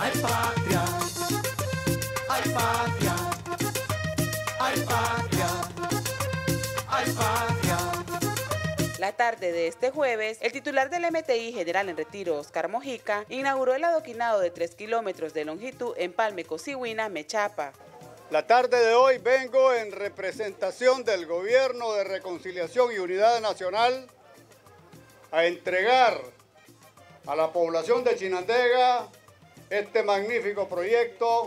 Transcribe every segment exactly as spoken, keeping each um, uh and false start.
Ay patria, ay patria, ay patria, ay patria. La tarde de este jueves, el titular del M T I General en Retiro, Oscar Mojica, inauguró el adoquinado de tres kilómetros de longitud en Empalme Cossigüina, Mechapa. La tarde de hoy vengo en representación del Gobierno de Reconciliación y Unidad Nacional a entregar a la población de Chinandega este magnífico proyecto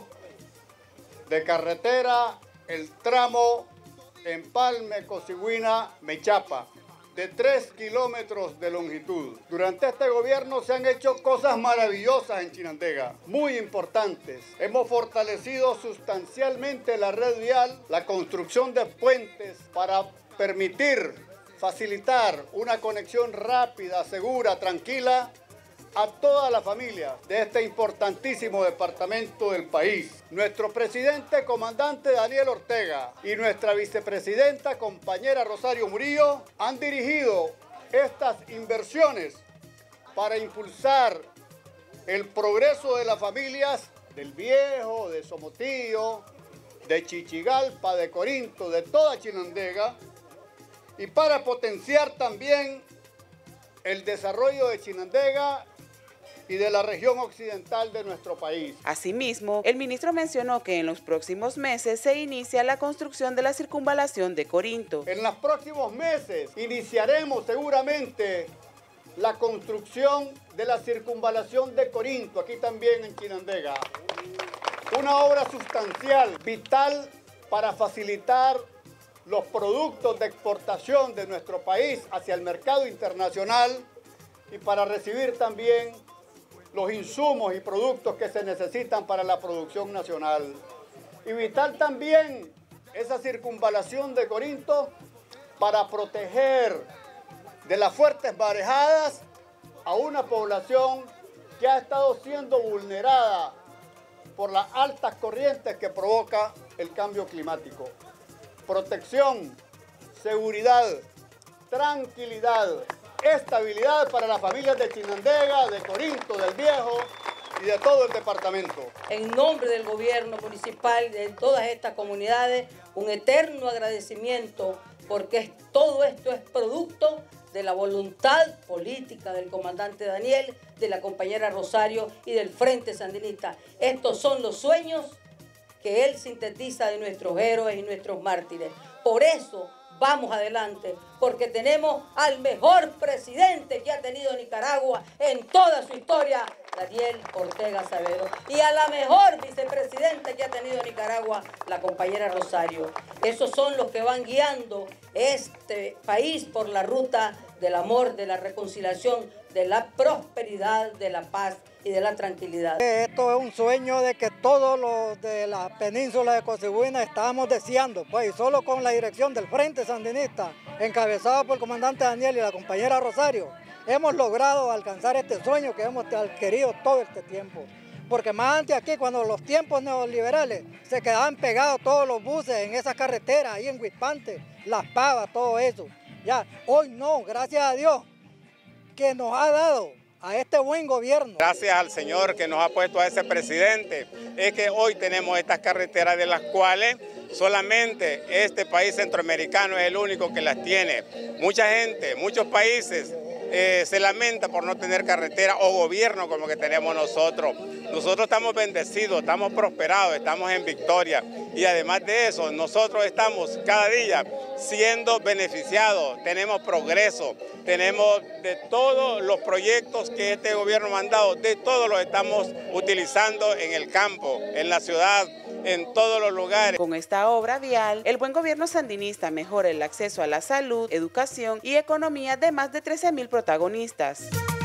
de carretera, el tramo Empalme Cossigüina, Mechapa, de tres kilómetros de longitud. Durante este gobierno se han hecho cosas maravillosas en Chinandega, muy importantes. Hemos fortalecido sustancialmente la red vial, la construcción de puentes para permitir, facilitar una conexión rápida, segura, tranquila a toda la familia de este importantísimo departamento del país. Nuestro presidente, comandante Daniel Ortega, y nuestra vicepresidenta, compañera Rosario Murillo, han dirigido estas inversiones para impulsar el progreso de las familias del Viejo, de Somotillo, de Chichigalpa, de Corinto, de toda Chinandega, y para potenciar también el desarrollo de Chinandega y de la región occidental de nuestro país. Asimismo, el ministro mencionó que en los próximos meses se inicia la construcción de la circunvalación de Corinto. En los próximos meses iniciaremos seguramente la construcción de la circunvalación de Corinto, aquí también en Chinandega. Una obra sustancial, vital para facilitar los productos de exportación de nuestro país hacia el mercado internacional y para recibir también los insumos y productos que se necesitan para la producción nacional. Y vital también esa circunvalación de Corinto para proteger de las fuertes marejadas a una población que ha estado siendo vulnerada por las altas corrientes que provoca el cambio climático. Protección, seguridad, tranquilidad, estabilidad para las familias de Chinandega, de Corinto, del Viejo y de todo el departamento. En nombre del gobierno municipal de todas estas comunidades, un eterno agradecimiento porque todo esto es producto de la voluntad política del comandante Daniel, de la compañera Rosario y del Frente Sandinista. Estos son los sueños que él sintetiza de nuestros héroes y nuestros mártires. Por eso vamos adelante, porque tenemos al mejor presidente que ha tenido Nicaragua en toda su historia, Daniel Ortega Saavedra, y a la mejor vicepresidenta que ha tenido Nicaragua, la compañera Rosario. Esos son los que van guiando este país por la ruta del amor, de la reconciliación, de la prosperidad, de la paz y de la tranquilidad. Esto es un sueño de que todos los de la península de Cossigüina estábamos deseando, pues, y solo con la dirección del Frente Sandinista, encabezado por el comandante Daniel y la compañera Rosario, hemos logrado alcanzar este sueño que hemos querido todo este tiempo. Porque más antes aquí, cuando los tiempos neoliberales se quedaban pegados todos los buses en esas carreteras, ahí en Huispante, Las Pavas, todo eso. Ya, hoy no, gracias a Dios, que nos ha dado a este buen gobierno. Gracias al Señor que nos ha puesto a ese presidente, es que hoy tenemos estas carreteras de las cuales solamente este país centroamericano es el único que las tiene. Mucha gente, muchos países eh, se lamenta por no tener carretera o gobierno como que tenemos nosotros. Nosotros estamos bendecidos, estamos prosperados, estamos en victoria y además de eso nosotros estamos cada día siendo beneficiados, tenemos progreso, tenemos de todos los proyectos que este gobierno ha mandado, de todos los estamos utilizando en el campo, en la ciudad, en todos los lugares. Con esta obra vial, el buen gobierno sandinista mejora el acceso a la salud, educación y economía de más de trece mil protagonistas.